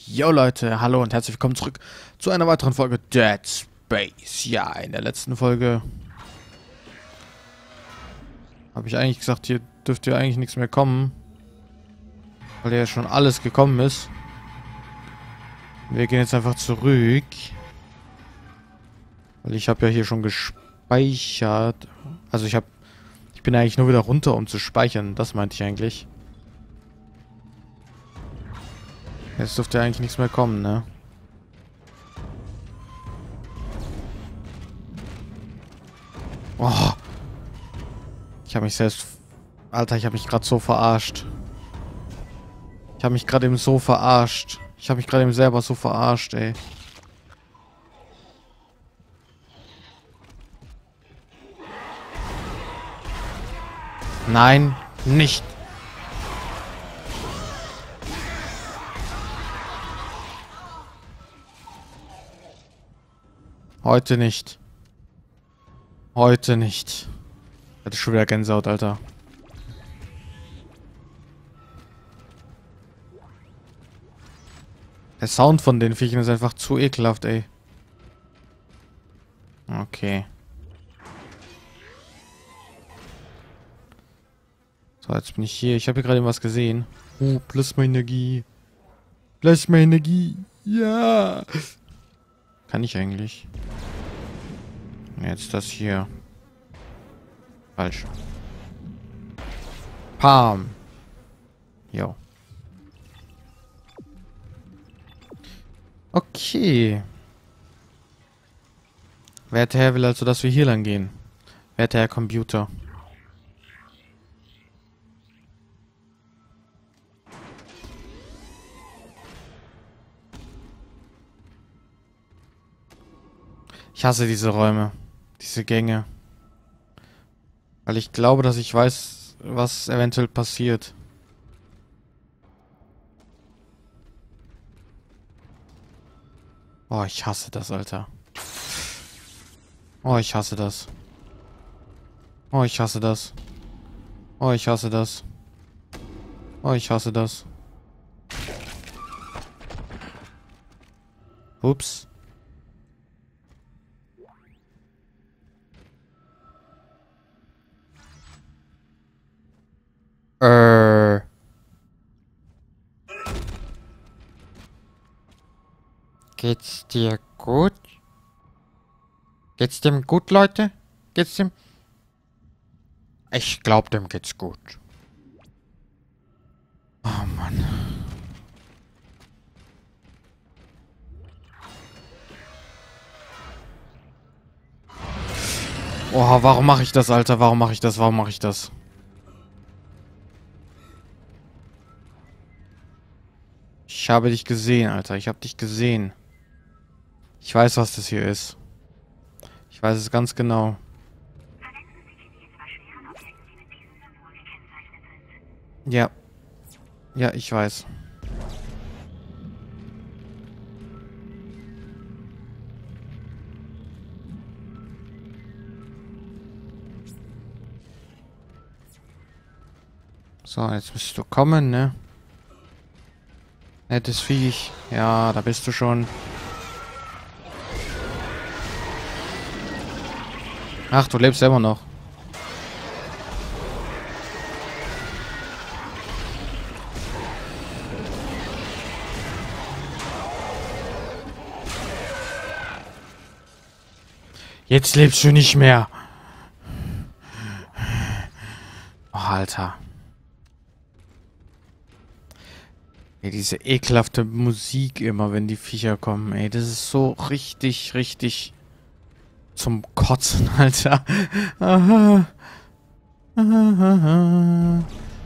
Yo Leute, hallo und herzlich willkommen zurück zu einer weiteren Folge Dead Space. Ja, in der letzten Folge habe ich eigentlich gesagt, hier dürfte ja eigentlich nichts mehr kommen, weil ja schon alles gekommen ist. Wir gehen jetzt einfach zurück, weil ich habe ja hier schon gespeichert. Also ich bin eigentlich nur wieder runter, um zu speichern. Das meinte ich eigentlich. Jetzt dürfte ja eigentlich nichts mehr kommen, ne? Oh. Ich habe mich selbst... Alter, ich habe mich gerade so verarscht. Ich habe mich gerade eben so verarscht. Ich habe mich gerade eben selber so verarscht, ey. Nein, nicht. Heute nicht. Heute nicht. Ich hatte schon wieder Gänsehaut, Alter. Der Sound von den Viechern ist einfach zu ekelhaft, ey. Okay. So, jetzt bin ich hier. Ich habe hier gerade was gesehen. Plasma-Energie. Plasma-Energie. Ja. Kann ich eigentlich? Jetzt das hier. Falsch. Pam. Jo. Okay. Werter Herr will also, dass wir hier lang gehen. Werter Herr Computer. Ich hasse diese Räume. Diese Gänge. Weil ich glaube, dass ich weiß, was eventuell passiert. Oh, ich hasse das, Alter. Oh, ich hasse das. Oh, ich hasse das. Oh, ich hasse das. Oh, ich hasse das. Ups. Geht's dir gut? Geht's dem gut, Leute? Geht's dem? Ich glaub, dem geht's gut. Oh Mann. Oh, warum mache ich das, Alter? Warum mache ich das? Warum mache ich das? Ich habe dich gesehen, Alter. Ich habe dich gesehen. Ich weiß, was das hier ist. Ich weiß es ganz genau. Ja. Ja, ich weiß. So, jetzt müsstest du kommen, ne? Nettes Viech. Ja, da bist du schon. Ach, du lebst immer noch. Jetzt lebst du nicht mehr. Oh, Alter. Ey, diese ekelhafte Musik immer, wenn die Viecher kommen, ey. Das ist so richtig, richtig zum Kotzen, Alter. Aha. Aha.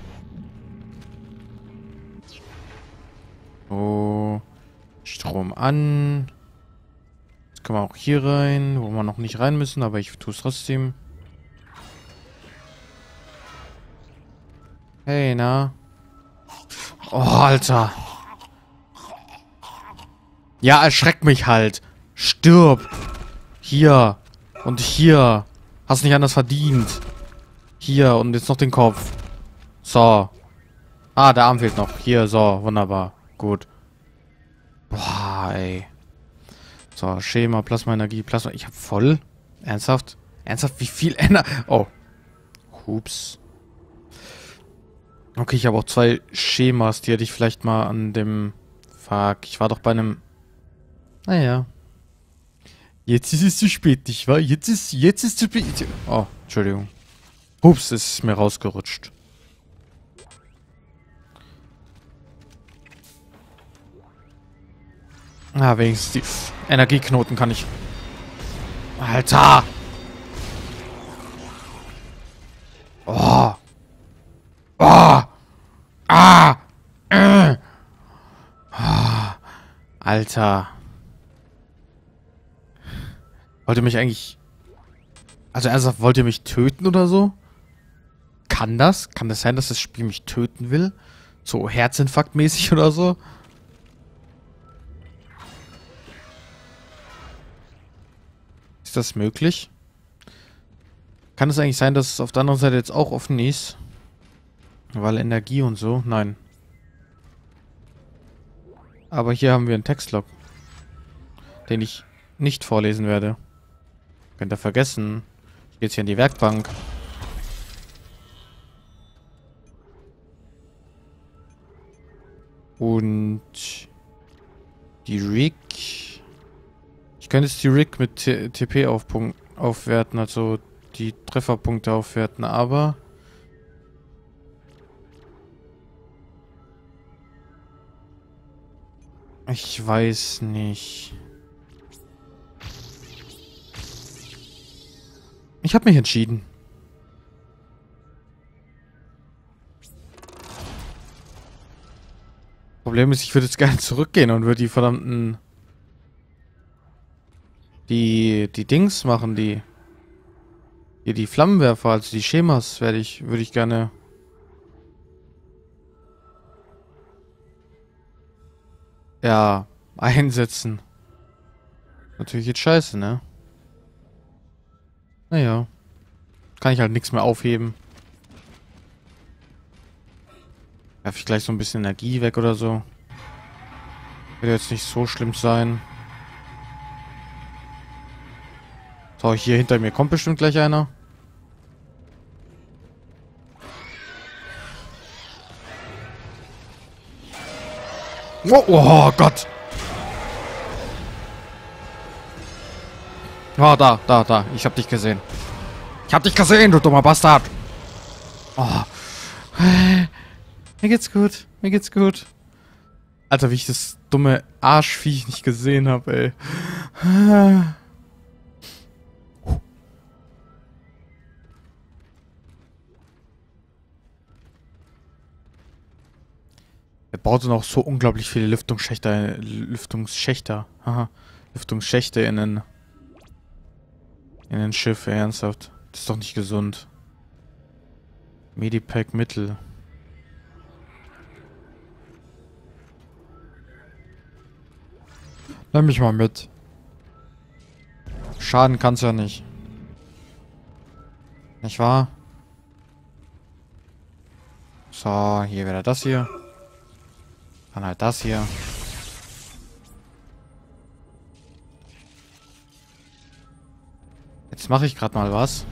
Oh. Strom an. Jetzt können wir auch hier rein, wo wir noch nicht rein müssen, aber ich tue es trotzdem. Hey, na? Oh, Alter. Ja, erschreck mich halt. Stirb. Hier. Und hier. Hast nicht anders verdient. Hier. Und jetzt noch den Kopf. So. Ah, der Arm fehlt noch. Hier, so. Wunderbar. Gut. ey. So, Schema, Plasma-Energie, Plasma. Ich hab voll. Ernsthaft? Ernsthaft? Wie viel Energie? Oh. Hups. Okay, ich habe auch 2 Schemas, die hätte ich vielleicht mal an dem... Fuck, ich war doch bei einem... Naja. Jetzt ist es zu spät, nicht wahr? Jetzt ist zu spät. Oh, Entschuldigung. Hups, es ist mir rausgerutscht. Ah, wenigstens die Energieknoten kann ich... Alter! Oh! Oh! Ah! Ah! Alter. Wollt ihr mich eigentlich... Also ernsthaft, wollt ihr mich töten oder so? Kann das? Kann das sein, dass das Spiel mich töten will? So Herzinfarktmäßig oder so? Ist das möglich? Kann es eigentlich sein, dass es auf der anderen Seite jetzt auch offen ist? Weil Energie und so? Nein. Aber hier haben wir einen Textlog, den ich nicht vorlesen werde. Könnt ihr vergessen. Ich gehe jetzt hier in die Werkbank. Und die Rig. Ich könnte jetzt die Rig mit TP aufwerten, also die Trefferpunkte aufwerten, aber ich weiß nicht. Ich habe mich entschieden. Problem ist, ich würde jetzt gerne zurückgehen und würde die verdammten... Die Dings machen, die... Hier die Flammenwerfer, also die Schemas würde ich gerne... Ja, einsetzen. Natürlich jetzt scheiße, ne? Naja. Kann ich halt nichts mehr aufheben. Werfe ich gleich so ein bisschen Energie weg oder so. Wird jetzt nicht so schlimm sein. So, hier hinter mir kommt bestimmt gleich einer. Oh, oh Gott. Oh, da. Ich hab dich gesehen. Ich hab dich gesehen, du dummer Bastard. Oh. Mir geht's gut. Mir geht's gut. Alter, wie ich das dumme Arschviech nicht gesehen habe, ey. Er baute noch so unglaublich viele Lüftungsschächte in den Schiff, ernsthaft. Das ist doch nicht gesund. Medipack Mittel. Nimm mich mal mit. Schaden kann's ja nicht. Nicht wahr? So, hier wieder das hier. Dann halt das hier. Jetzt mache ich gerade mal was.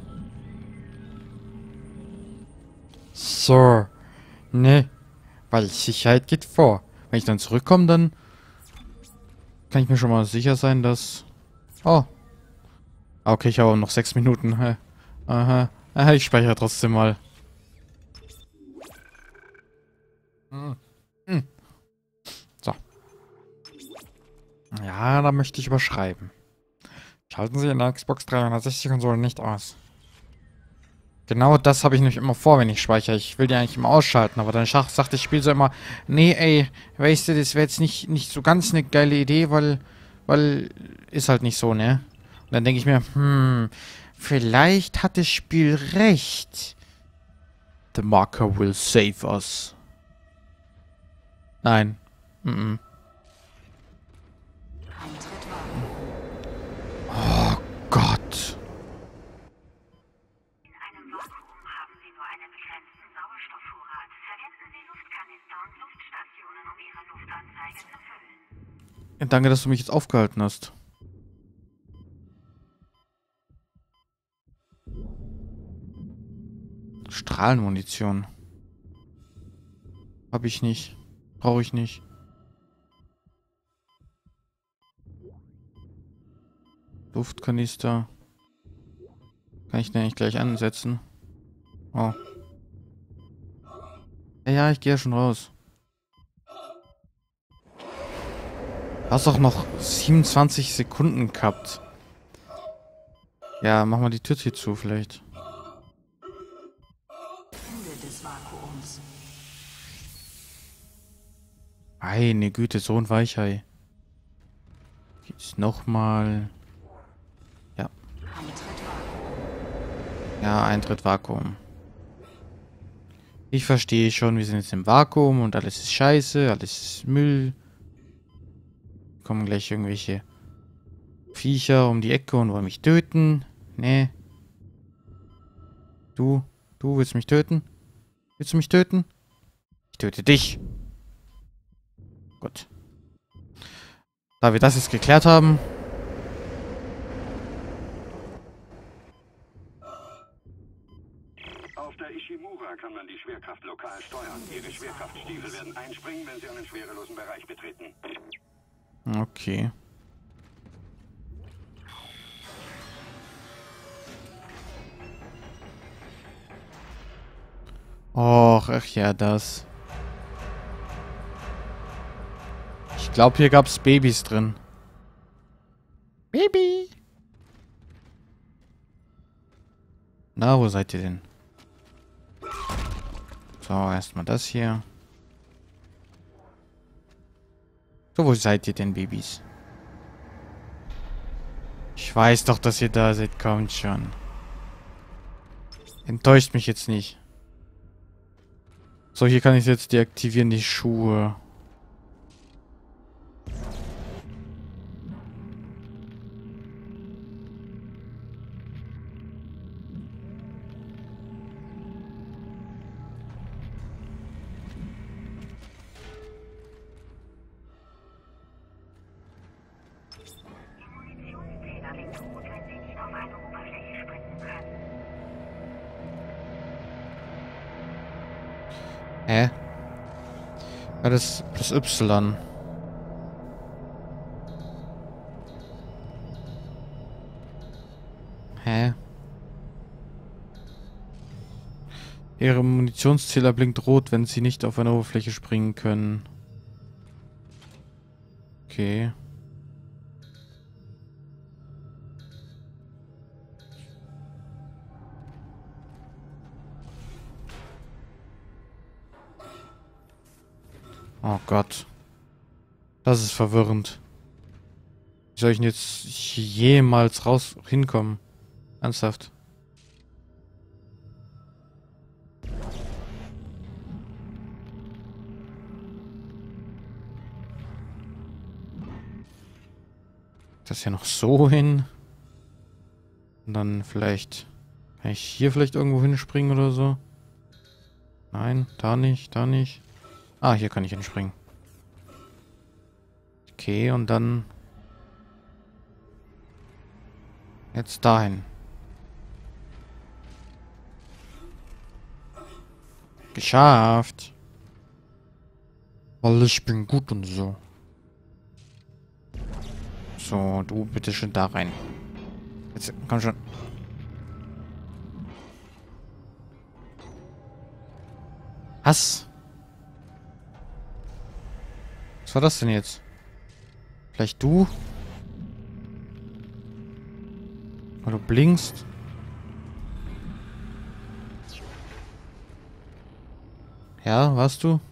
So. Ne. Weil Sicherheit geht vor. Wenn ich dann zurückkomme, dann kann ich mir schon mal sicher sein, dass... Oh. Okay, ich habe noch 6 Minuten. Aha. Aha, ich speichere trotzdem mal. So. Ja, da möchte ich überschreiben. Schalten Sie in der Xbox 360-Konsole nicht aus. Genau das habe ich nämlich immer vor, wenn ich speichere. Ich will die eigentlich immer ausschalten, aber dann sagt das Spiel so immer, nee, ey, weißt du, das wäre jetzt nicht so ganz eine geile Idee, weil ist halt nicht so, ne? Und dann denke ich mir, vielleicht hat das Spiel recht. The marker will save us. Nein. Oh Gott. In einem Vakuum haben Sie nur einen begrenzten Sauerstoffvorrat. Verwenden Sie Luftkanister und Luftstationen, um Ihre Luftanzeige zu füllen. Danke, dass du mich jetzt aufgehalten hast. Strahlenmunition. Hab ich nicht. Brauche ich nicht. Luftkanister. Kann ich den eigentlich gleich ansetzen? Oh. Ja, ich gehe ja schon raus. Du hast doch noch 27 Sekunden gehabt. Ja, mach mal die Tür hier zu, vielleicht. Ende des Vakuums. Meine Güte, so ein Weichei. Jetzt nochmal. Ja. Eintritt Vakuum. Ja, Eintritt Vakuum. Ich verstehe schon, wir sind jetzt im Vakuum und alles ist scheiße, alles ist Müll. Kommen gleich irgendwelche Viecher um die Ecke und wollen mich töten. Nee. Du willst mich töten? Willst du mich töten? Ich töte dich. Gut. Da wir das jetzt geklärt haben. Auf der Ishimura kann man die Schwerkraft lokal steuern. Ihre Schwerkraftstiefel werden einspringen, wenn Sie einen schwerelosen Bereich betreten. Okay. Och, ach ja, das. Ich glaube, hier gab es Babys drin. Baby! Na, wo seid ihr denn? So, erstmal das hier. So, wo seid ihr denn, Babys? Ich weiß doch, dass ihr da seid. Kommt schon. Enttäuscht mich jetzt nicht. So, hier kann ich jetzt deaktivieren, die Schuhe. Der Munitionszähler liegt gut, wenn Sie nicht auf eine Oberfläche springen können. Hä? Ja, das Y. Hä? Ihre Munitionszähler blinkt rot, wenn sie nicht auf eine Oberfläche springen können. Okay. Oh Gott. Das ist verwirrend. Wie soll ich denn jetzt jemals hinkommen? Ernsthaft. Das hier noch so hin. Und dann vielleicht... Kann ich hier vielleicht irgendwo hinspringen oder so? Nein, da nicht, da nicht. Ah, hier kann ich hinspringen. Okay, und dann... Jetzt dahin. Geschafft. Weil ich bin gut und so. So, du bitte schön da rein. Jetzt, komm schon. Was? Was war das denn jetzt? Vielleicht du? Weil du blinkst? Ja, warst du?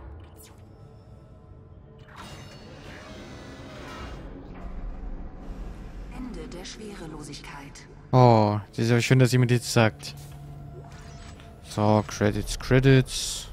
Ende der Schwerelosigkeit. Oh, das ist aber schön, dass jemand jetzt sagt. So, Credits.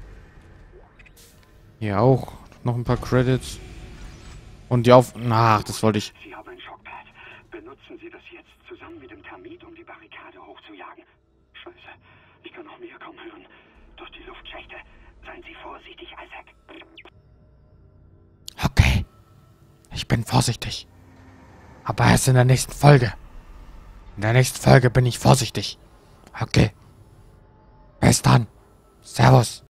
Hier auch. Noch ein paar Credits. Und die Ach, das wollte ich. Sie haben ein Schockpad. Benutzen Sie das jetzt zusammen mit dem Termit, um die Barrikade hochzujagen. Scheiße, ich kann noch mehr kaum hören. Durch die Luftschächte. Seien Sie vorsichtig, Isaac. Okay. Ich bin vorsichtig. Aber erst in der nächsten Folge. In der nächsten Folge bin ich vorsichtig. Okay. Bis dann. Servus.